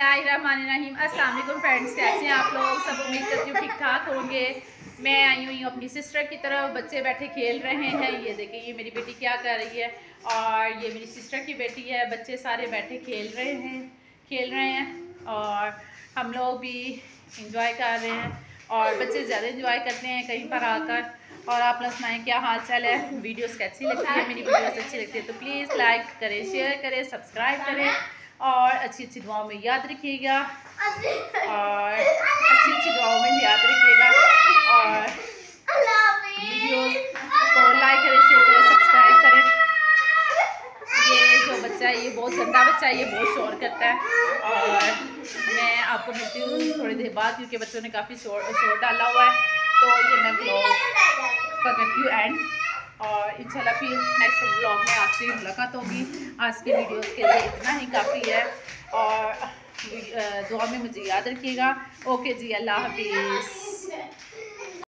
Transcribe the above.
बिस्मिल्लाहिर्रहमानिर्रहीम। अस्सलाम वालेकुम फ्रेंड्स, कैसे हैं आप लोग? सब उम्मीद करती हूँ ठीक ठाक होंगे। मैं आई हुई हूँ अपनी सिस्टर की तरफ। बच्चे बैठे खेल रहे हैं। ये देखिए ये मेरी बेटी क्या कर रही है और ये मेरी सिस्टर की बेटी है। बच्चे सारे बैठे खेल रहे हैं और हम लोग भी इंजॉय कर रहे हैं और बच्चे ज़्यादा इंजॉय करते हैं कहीं पर आकर। और आप लोग सुनाएं क्या हाल चाल है? वीडियोस कैसी लगती है? मेरी वीडियोस अच्छी लगती है तो प्लीज़ लाइक करें, शेयर करें, सब्सक्राइब करें और अच्छी अच्छी दुआओं में याद रखिएगा और अच्छी दुआओं में याद रखिएगा और वीडियो को लाइक करें, शेयर करें, सब्सक्राइब करें। ये जो बच्चा है ये बहुत गंदा बच्चा है, ये बहुत शोर करता है और मैं आपको मिलती हूँ थोड़ी देर बाद क्योंकि बच्चों ने काफ़ी शोर डाला हुआ है। तो ये मैं ब्लॉग का करती हूँ एंड और इंशाल्लाह फिर नेक्स्ट ब्लॉग में आपसे मुलाकात होगी। आज की वीडियोस के लिए इतना ही काफ़ी है और दुआ में मुझे याद रखिएगा। ओके जी, अल्लाह हाफिज़।